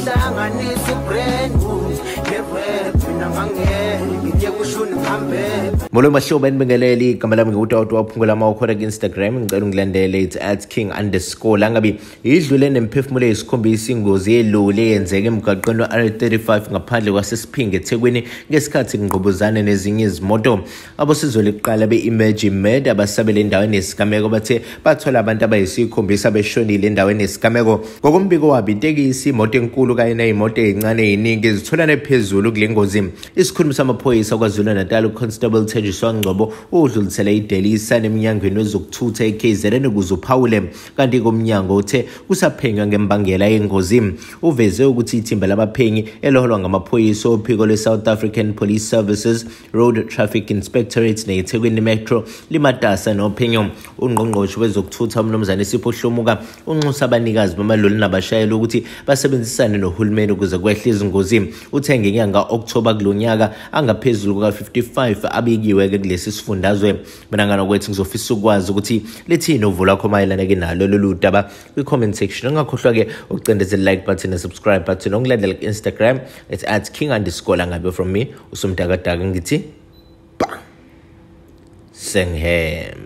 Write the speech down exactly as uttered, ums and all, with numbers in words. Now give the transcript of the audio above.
Molo mahlobo enibingeleli igama lami ngutawuti waphungula amakhona ku-Instagram ngicela ungilandele it's at king underscore langabi idlule nemphefumulo esikhombisa ingozi yeloli eyenzeke emgwaqweni wa-R thirty-five ngaphandle kwasesiphinge eThekwini ngesikhathi ngqubuzana nezinye izimoto. Abosizo lokuqala be-Emerge Med abasabele endaweni yesigameko bathe bathola abantu abayisikhombisa beshonile endaweni yesigameko. Ngokombiko wabo itekisi imoto enkulu kanye neyimoto ezincane eziningi zitholane phezulu kule ngozi. Isikhulumi samaphoyisa kwaZulu-Natal uConstable Ngcobo udlulisele idelisa neminyangweni wezokuthutha eK Z N ukuze uphawule kanti komnyango uthe kusaphenywa ngembangela yengozi. Uveze ukuthi ithimba labaphenyi eloholwa ngamaphoyisa ophiko lwe-South African Police Services Road Traffic Inspectorate neThekwini Metro limatasa nophenyo. Ungqongqoshe wezokuthutha umnumzane Sipho Hlomuka unxusa abanikazi bamaloli nabashayeli ukuthi basebenzisane nohulumeni ukuze kwehle izingozi. Uthe ngenyanga October kulonyaka angaphezulu kuka fifty-five abikiwe kulesi sifundazwe. Mina ngana kwethi ngizofisa ukwazi ukuthi lethini uvo lakho mayelana ke nalo lolu daba kwi-comment section. Ungakhohlwa ke ukucindezela like button na subscribe button ongilandela ku-Instagram it's at king underscore langabe from me usumdakadaka ngithi bang senghem.